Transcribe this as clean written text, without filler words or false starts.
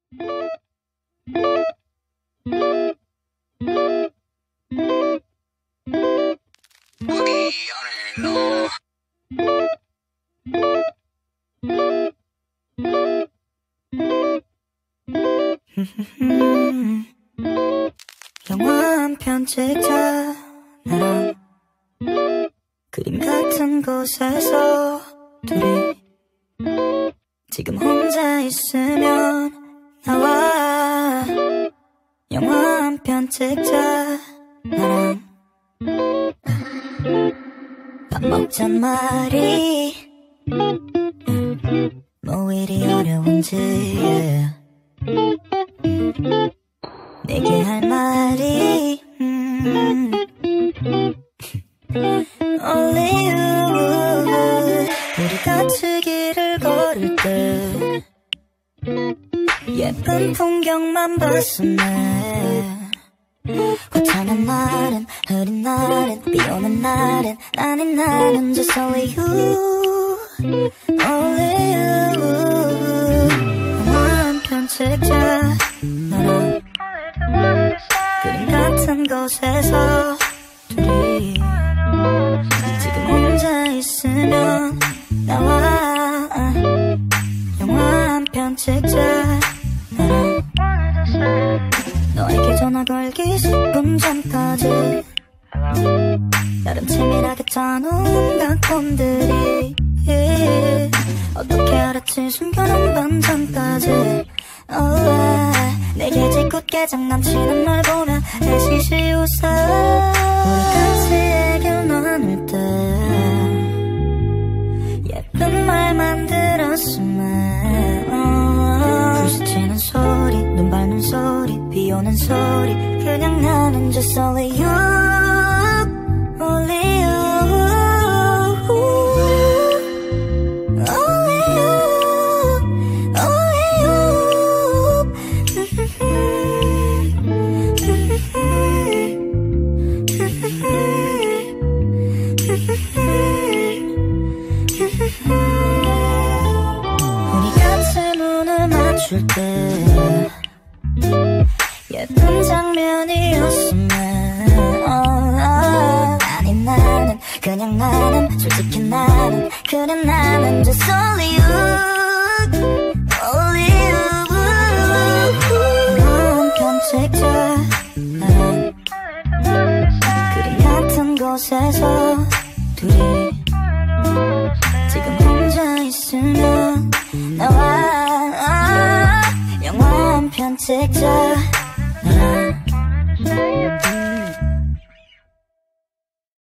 영화 한 편 찍자. 나랑 그림 같은 곳에서 둘이 지금 혼자 있으면 나와. 영화 한 편 찍자. 나랑 밥 먹잔 말이 뭐 이리 어려운지 내게 할 말이 Only you. 우리 같이 길을 걸을 때 예쁜 풍경만 봤었네. 화창한 날은 흐린 날은 비 오는 날은 아닌 나는 just only you. Only you. 영화 한 편 찍자. 너랑 그림 같은 곳에서 둘이 지금 혼자 있으면 나와. 영화 한 편 찍자. 나랑 너에게 전화 걸기 10분 전까지 나름 치밀하게 짜놓은 온갖 꼼들이 어떻게 알았지 숨겨놓은 반전까지. 내게 짓궂게 장난치는 널 보면 애시시 웃어. 우리 같이 얘기를 나눌 때 예쁜 말만 들었으면 부딪히는 소리 눈 밟는 소리 비 오는 소리 그냥 나는 just only you. Only you. 우리 같이 눈을 맞출 때 예쁜 장면이었으면 아니 나는 그냥 나는 솔직히 나는 그래 나는 just only you. Only you. 영화 한 편 찍자. 나랑 그림 같은 곳에서 둘이 지금 혼자 있으면 나와. 영화 한 편 찍자. 나랑